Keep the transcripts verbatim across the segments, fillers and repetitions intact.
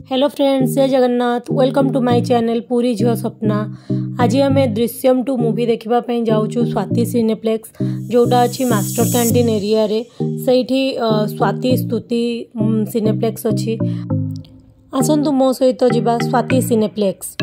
Hello friends, जय Jagannath. Welcome to my channel Puri झील स्वप्ना। आज आम दृश्यम टू मूवी देखापी जाऊँ स्वाति सिनेप्लेक्स, जोटा अच्छी मास्टर कैंटीन एरिया रे। सहीठी स्वाति स्तुति सिनेप्लेक्स अच्छी। आसतु मो सहित जिबा स्वाति सिनेप्लेक्स।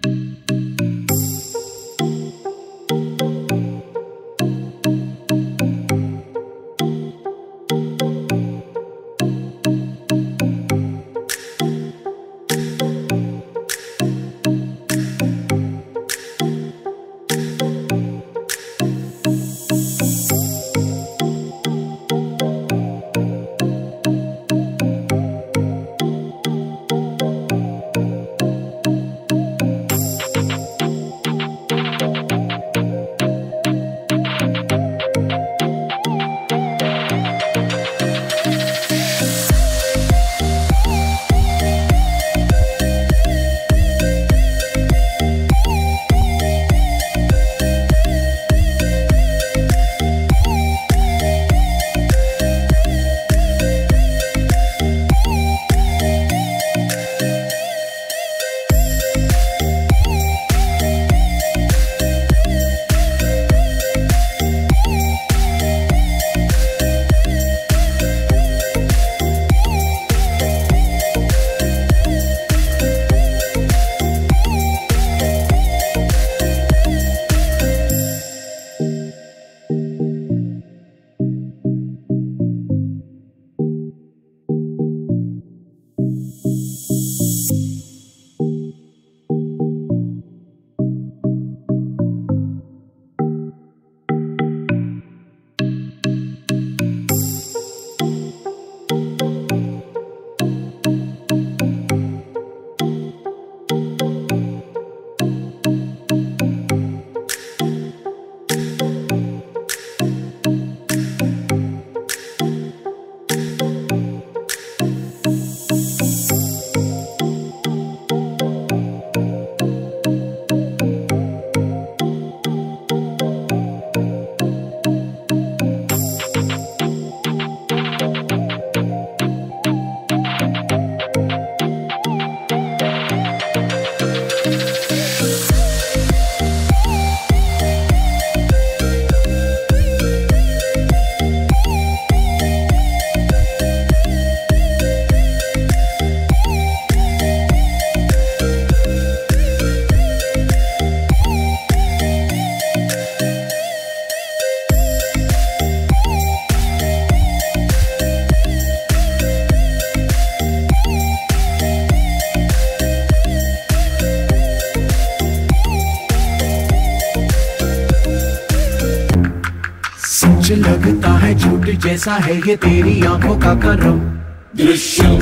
सच लगता है झूठ जैसा है ये तेरी आंखों का करम। दृश्यम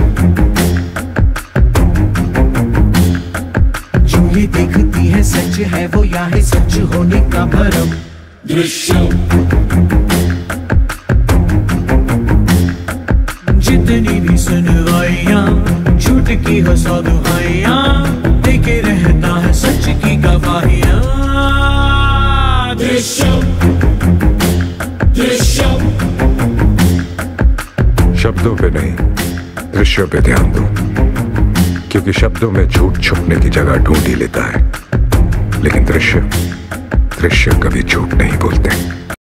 जो ये देखती है सच है वो या है सच होने का भरम। दृश्यम जितनी भी सुनवाइयां झूठ की हो सौ दुहाइयां, देखे रहता है सच की गवाहियां। दृश्यम शब्दों पे नहीं, दृश्यों पे ध्यान दो, क्योंकि शब्दों में झूठ छुपने की जगह ढूंढ ही लेता है, लेकिन दृश्य दृश्य कभी झूठ नहीं बोलते।